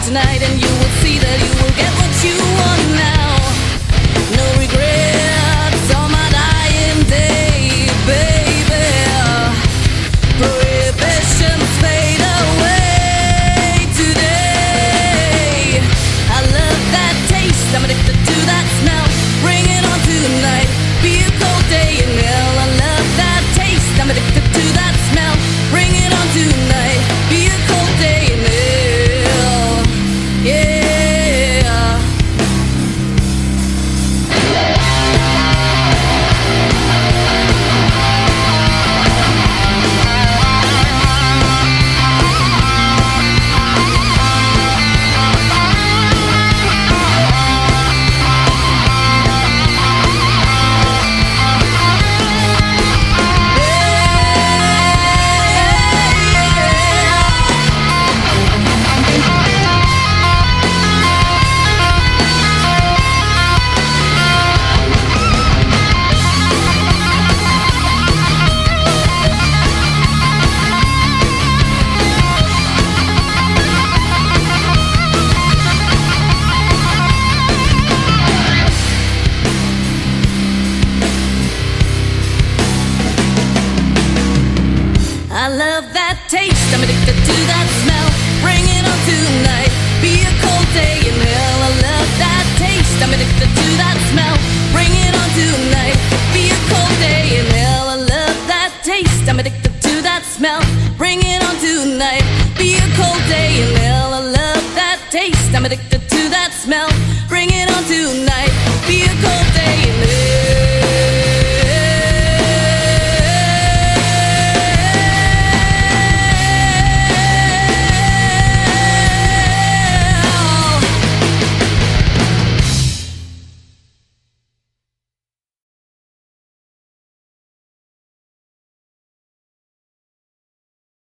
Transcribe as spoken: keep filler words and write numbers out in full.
tonight, and you will see that you will get what you want now. No regrets on my dying day, baby. Prohibitions fade away today. I love that taste, I'm addicted to that smell. Bring it on tonight, be a cold day in hell. I love that taste, I'm addicted to that smell. Bring it on tonight, be a cold day in hell. Yeah. I love that taste, I'm addicted to that smell. Bring it on tonight, be a cold day in hell. I love that taste, I'm addicted to that smell. Bring it on tonight, be a cold day in hell. I love that taste, I'm addicted to that smell. Bring it on tonight, be a cold day in hell. I love that taste, I'm addicted to that smell. Bring it on tonight.